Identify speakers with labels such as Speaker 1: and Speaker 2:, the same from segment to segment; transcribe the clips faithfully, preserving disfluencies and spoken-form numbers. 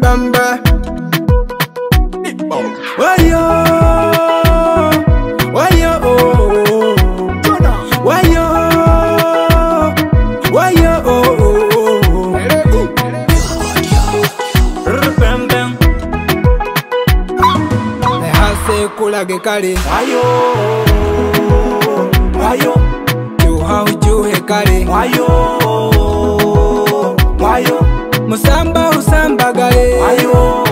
Speaker 1: Musambe. Wayo, wayo, wayo, wayo. Nehase kulage kale. Wayo, wayo. Juha ujuhe kale. Wayo, wayo. Musamba usamba gale. Wayo,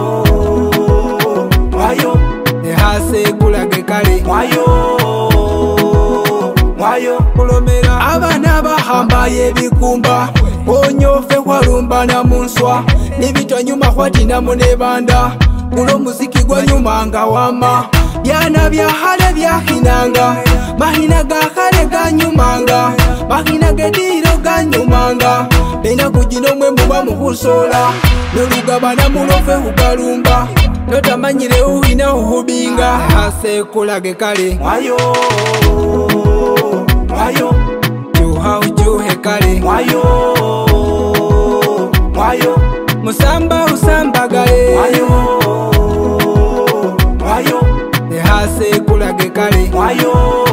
Speaker 1: wayo. Nehase kulage kale. Wayo, wayo. Kulomera abana bahambaye bikumba. Onyofe walumba na munswa. Nibitwa nyuma hwatina munebanda. Kulo muziki gwa nyuma nga wama. Byana bya hale bya hinanga. Mahina ga hale ga nyumanga. Mahina ge diro ga nyumanga. Bena kujino mwe muba muhusola. Nolugabana mulofe ugalumba. Notamanyire uhina uhubinga. Hase kulage kale. Wayo, wayo. Juha ujuhe kale. Wayo, wayo. Musamba usamba gale. Wayo, wayo. Nehase kulage kale. Wayo,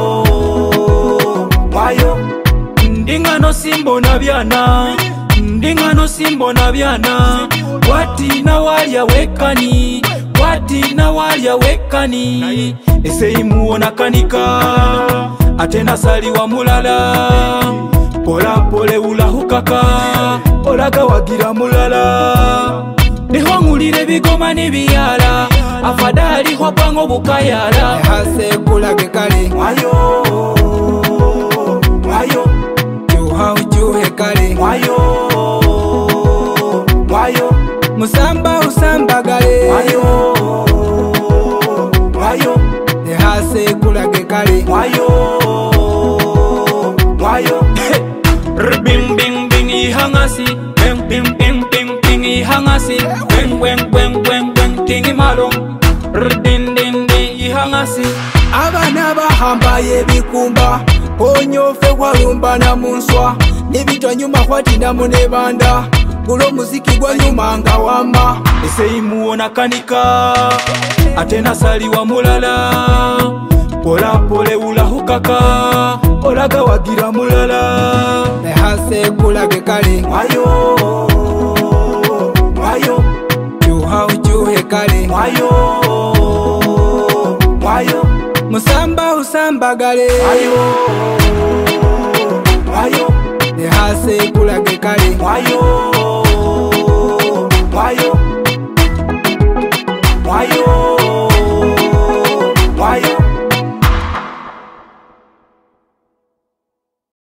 Speaker 1: wayo.
Speaker 2: Ndingano simbona byana, ndingano simbona byana. Watina walya wekani, watina walya wekani. Eseyi muona kanika, atena sali wa mulala. Pola pole ulahukaka, olaga wagira mulala. Niho ngulire bigoma nibiyala, afadali hwapango bukayala.
Speaker 1: Nehase kulage kale.
Speaker 2: Wayo, wayo.
Speaker 1: Juha ujuhe kale.
Speaker 2: Wayo, wayo.
Speaker 1: Musamba usamba gale.
Speaker 2: Wayo, wayo.
Speaker 1: Nehase kulage kale.
Speaker 2: Wayo, wayo. Bing bing bing ihangasi, bing bing bing bing bing ihangasi, bing bing bing bing bing tingi malong, din din din ihangasi.
Speaker 1: Abana bahambaye bikumba. Onyofe walumba na munswa. Nibitwa nyuma hwatina munebanda. Kulo muziki gwa nyuma nga wama.
Speaker 2: Eseyi muona kanika, atena sali wa mulala. Pola pole ulahukaka, olaga wagira mulala.
Speaker 1: Nehase kulage kale.
Speaker 2: Wayo, wayo.
Speaker 1: Juha ujuhe kale.
Speaker 2: Wayo, wayo.
Speaker 1: Musamba usamba gale.
Speaker 2: Wayo, wayo.
Speaker 1: Nehase kulage kale.
Speaker 2: Wayo,